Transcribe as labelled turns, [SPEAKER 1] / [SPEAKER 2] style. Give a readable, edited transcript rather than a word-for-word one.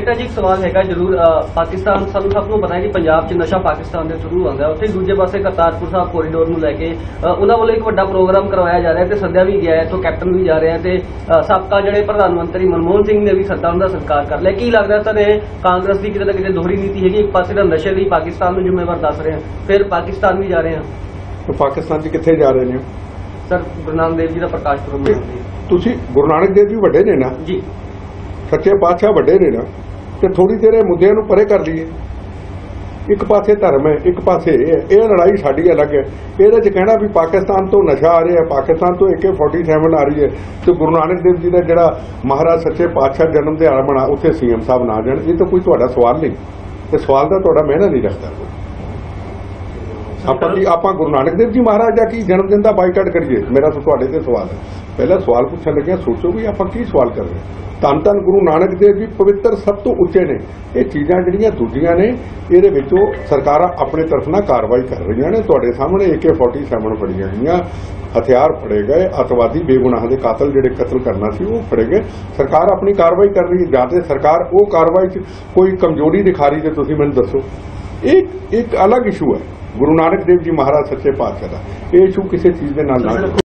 [SPEAKER 1] बेटा जी एक सवाल है जरूर पाकिस्तान सब ਨੂੰ पता है कि पंजाब 'ਚ नशा पाकिस्तान ਦੇ ਥਰੂ ਆਉਂਦਾ ਉੱਥੇ ਦੂਜੇ ਪਾਸੇ ਕਰਤਾਰਪੁਰ ਸਾਹਿਬ ਕੋਰੀਡੋਰ ਨੂੰ ਲੈ ਕੇ ਉਹਨਾਂ ਵੱਲੋਂ ਇੱਕ ਵੱਡਾ ਪ੍ਰੋਗਰਾਮ ਕਰਵਾਇਆ ਜਾ ਰਿਹਾ ਤੇ ਸੱਦਿਆ ਵੀ ਗਿਆ ਹੈ ਤੋਂ ਕੈਪਟਨ ਵੀ ਜਾ ਰਹੇ ਆ ਤੇ ਸਾਬਕਾ ਜਿਹੜੇ ਪ੍ਰਧਾਨ ਮੰਤਰੀ ਮਨਮੋਹਨ ਸਿੰਘ ਨੇ ਵੀ ਸੱਦਾ ਉਹਨਾਂ ਦਾ ਸਤਿਕਾਰ ਕਰ ਲਿਆ। ਕੀ ਲੱਗਦਾ ਤੁਹਾਨੂੰ ਕਾਂਗਰਸ ਦੀ ਕਿਤੇ ਨਾ ਕਿਤੇ ਦੋਹਰੀ ਨੀਤੀ ਹੈਗੀ? ਇੱਕ ਪਾਸੇ ਦਾ ਨਸ਼ੇ ਦੀ ਪਾਕਿਸਤਾਨ ਨੂੰ ਜ਼ਿੰਮੇਵਾਰ ਦੱਸ ਰਹੇ ਆ ਫਿਰ ਪਾਕਿਸਤਾਨ ਵੀ ਜਾ ਰਹੇ ਆ तो पाकिस्तान 'ਚ ਕਿੱਥੇ ਜਾ ਰਹੇ ਨੇ सर? गुरु नानक देव जी का प्रकाश पुरब मनाते
[SPEAKER 2] ਤੁਸੀਂ ਗੁਰੂ ਨਾਨਕ ਦੇਵ ਜੀ ਵੱਡੇ ਨੇ ਨਾ
[SPEAKER 1] जी
[SPEAKER 2] ਸੱਚੇ ਪਾਤਸ਼ਾਹ ਵੱਡੇ ਨੇ ਨਾ ਤੇ ਥੋੜੀ ਦੇਰ ਇਹ ਮੁੱਦਿਆਂ ਨੂੰ ਪਰੇ ਕਰ ਲਈਏ। ਇੱਕ ਪਾਸੇ ਧਰਮ ਹੈ, ਇੱਕ ਪਾਸੇ ਇਹ ਲੜਾਈ ਸਾਡੀ ਅਲੱਗ ਹੈ। ਇਹਦੇ 'ਚ ਕਹਿਣਾ ਵੀ ਪਾਕਿਸਤਾਨ ਤੋਂ ਨਸ਼ਾ ਆ ਰਿਹਾ, ਪਾਕਿਸਤਾਨ ਤੋਂ AK-47 ਆ ਰਹੀ ਹੈ ਤੇ ਗੁਰੂ ਨਾਨਕ ਦੇਵ ਜੀ ਦਾ ਜਿਹੜਾ ਮਹਾਰਾਜ ਸੱਚੇ ਪਾਤਸ਼ਾਹ ਜਨਮ ਦਿਹਾੜਾ ਮਨਾ ਉੱਥੇ CM ਸਾਹਿਬ ਨਾ ਜਾਣ, ਇਹ ਤਾਂ ਕੋਈ ਤੁਹਾਡਾ ਸਵਾਲ ਨਹੀਂ ਤੇ ਸਵਾਲ ਦਾ ਤੁਹਾਡਾ ਮਿਹਨਤ ਨਹੀਂ ਰੱਖਦਾ। ਆਪਾਂ ਗੁਰੂ ਨਾਨਕ ਦੇਵ ਜੀ ਮਹਾਰਾਜ ਦਾ ਕੀ ਜਨਮ ਦਿਨ ਦਾ ਬਾਈਕਾਟ ਕਰੀਏ? ਮੇਰਾ ਤਾਂ ਤੁਹਾਡੇ ਤੇ ਸਵਾਲ ਹੈ। ਪਹਿਲਾਂ ਸਵਾਲ ਪੁੱਛਣ ਲੱਗਿਆ ਸੋਚੋ ਵੀ ਆਪਾਂ ਕੀ ਸਵਾਲ ਕਰ ਰਹੇ ਹਾਂ। ਧੰਨ ਧੰਨ ਗੁਰੂ ਨਾਨਕ ਦੇਵ ਜੀ ਪਵਿੱਤਰ ਸਭ ਤੋਂ ਉੱਚੇ ਨੇ। ਇਹ ਚੀਜ਼ਾਂ ਜਿਹੜੀਆਂ ਦੂਜੀਆਂ ਨੇ ਇਹਦੇ ਵਿੱਚੋਂ ਸਰਕਾਰਾਂ ਆਪਣੇ ਤਰਫ ਨਾਲ ਕਾਰਵਾਈ ਕਰ ਰਹੀਆਂ ਨੇ। ਤੁਹਾਡੇ ਸਾਹਮਣੇ AK-47 ਫੜੀਆਂ ਗਈਆਂ, ਹਥਿਆਰ ਫੜੇ ਗਏ, ਅੱਤਵਾਦੀ ਬੇਗੁਨਾਹ ਦੇ ਕਾਤਲ ਜਿਹੜੇ ਕਤਲ ਕਰਨਾ ਸੀ ਉਹ ਫੜੇ ਗਏ। ਸਰਕਾਰ ਆਪਣੀ ਕਾਰਵਾਈ ਕਰ ਰਹੀ ਹੈ। ਜਾਂ ਤੇ ਸਰਕਾਰ ਉਹ ਕਾਰਵਾਈ 'ਚ ਕੋਈ ਕਮਜ਼ੋਰੀ ਦਿਖਾ ਰਹੀ ਤੇ ਤੁਸੀਂ ਮੈਨੂੰ ਦੱਸੋ। ਇਹ ਇੱਕ ਅਲੱਗ ਇਸ਼ੂ ਹੈ ਗੁਰੂ ਨਾਨਕ ਦੇਵ ਜੀ ਮਹਾਰਾਜ ਸੱਚੇ ਪਾਤਸ਼ਾਹ ਦਾ। ਇਹ ਇਸ਼ੂ ਕਿਸੇ ਚੀਜ਼ ਦੇ ਨਾਲ